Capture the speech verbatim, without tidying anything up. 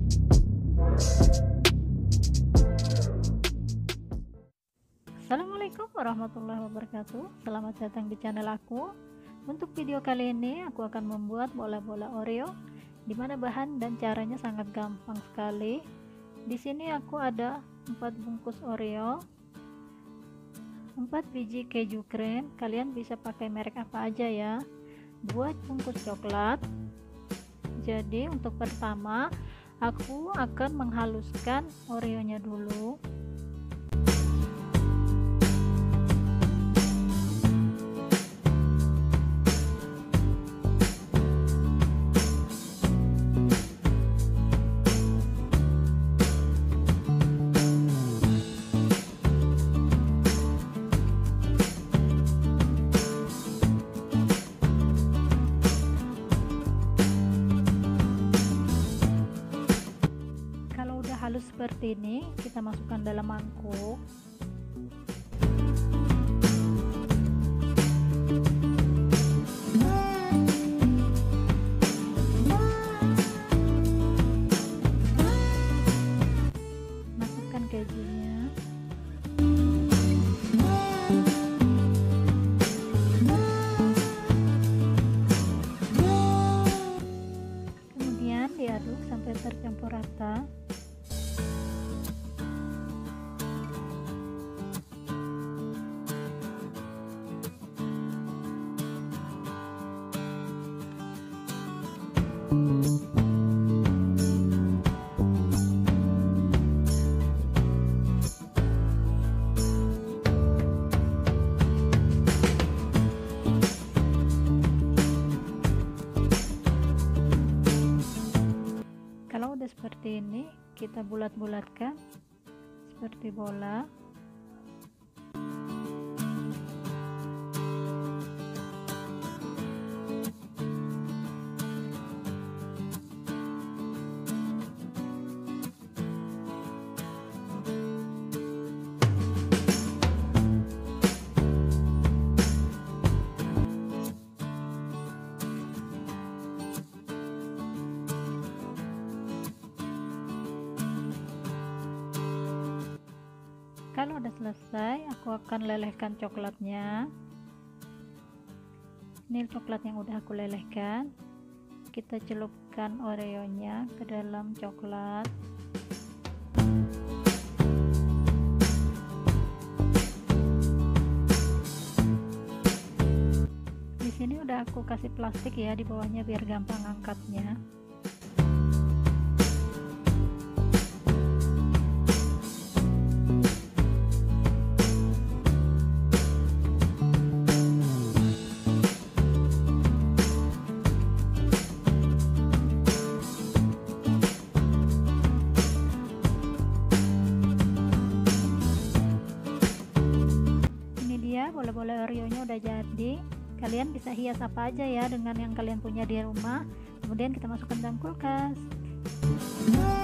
Assalamualaikum warahmatullahi wabarakatuh. Selamat datang di channel aku. Untuk video kali ini aku akan membuat bola-bola Oreo, dimana bahan dan caranya sangat gampang sekali. Di sini aku ada empat bungkus Oreo, empat biji keju krim, kalian bisa pakai merek apa aja ya, dua bungkus coklat. Jadi untuk pertama aku akan menghaluskan Oreonya dulu. Halus seperti ini, kita masukkan dalam mangkuk. Masukkan kejunya. Kemudian diaduk sampai tercampur rata. Kalau udah seperti ini, kita bulat-bulatkan seperti bola. Kalau udah selesai, aku akan lelehkan coklatnya. Ini coklat yang udah aku lelehkan. Kita celupkan Oreonya ke dalam coklat. Di sini udah aku kasih plastik ya di bawahnya biar gampang angkatnya. Bola-bola Oreo-nya udah jadi. Kalian bisa hias apa aja ya dengan yang kalian punya di rumah. Kemudian kita masukkan dalam kulkas.